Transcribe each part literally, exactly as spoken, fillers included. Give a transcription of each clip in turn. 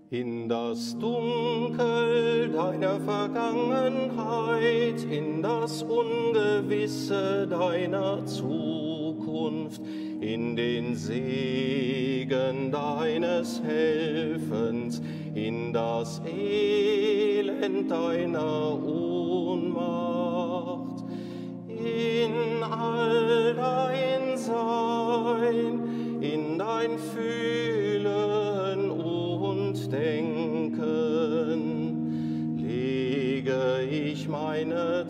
In das Dunkel deiner Vergangenheit, in das Ungewisse deiner Zukunft, in den Segen deines Helfens, in das Elend deiner Ohnmacht, in all dein Sein, in dein Fühlen und Denken, lege ich meine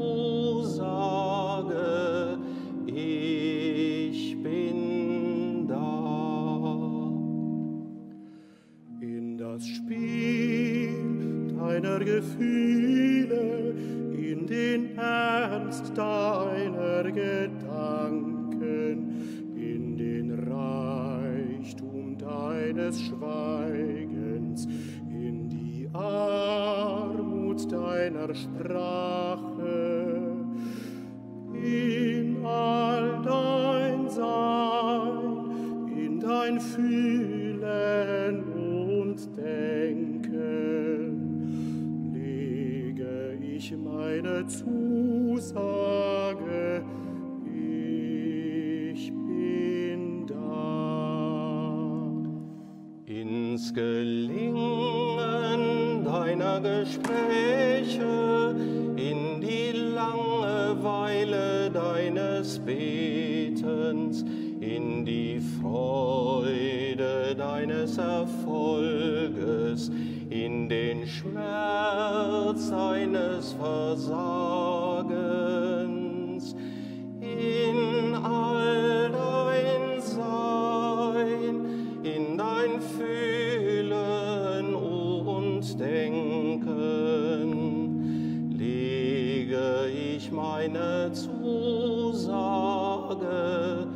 Zusage, ich bin da. In das Spiel deiner Gefühle, in den Ernst deiner Gedanken, in den Reichtum deines Schweigens, in die Armut deiner Sprache, in all dein Sein, in dein Fühlen und Denken, lege ich meine Zusage, ich bin da. Ins Gelingen deiner Gespräche, in die Langeweile deines Betens, in die Freude deines Erfolges, in den Schmerz deines Versagens, in all dein Sein, in dein Fühlen und Denken, lege ich meine Zusage,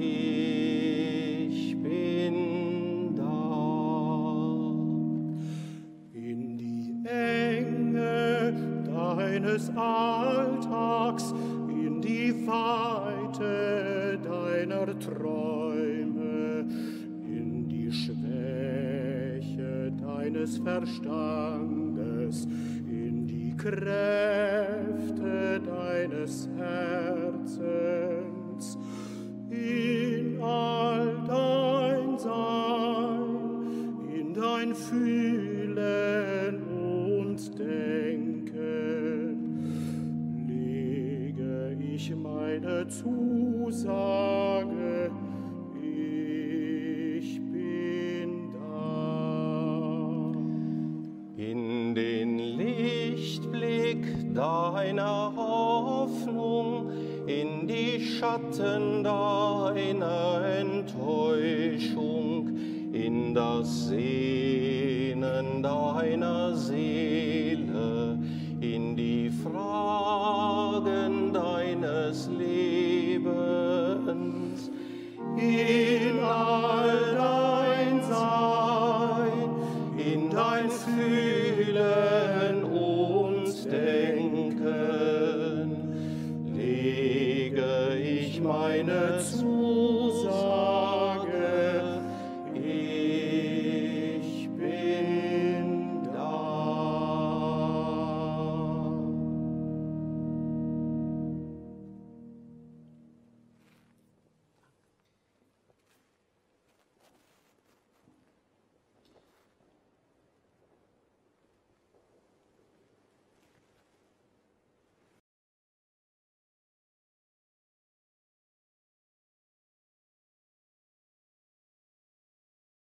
ich bin da. In die Enge deines Alltags, in die Weite deiner Träume, in die Schwäche deines Verstandes, in die Kräfte deines Herzens, in all dein Sein, in dein Fühlen und Denken, lege ich meine Zusage, ich bin da. In den Lichtblick deiner Hoffnung, in die Schatten deiner Enttäuschung, in das Sehnen deiner Seele, in die Fragen deines Lebens, in all dein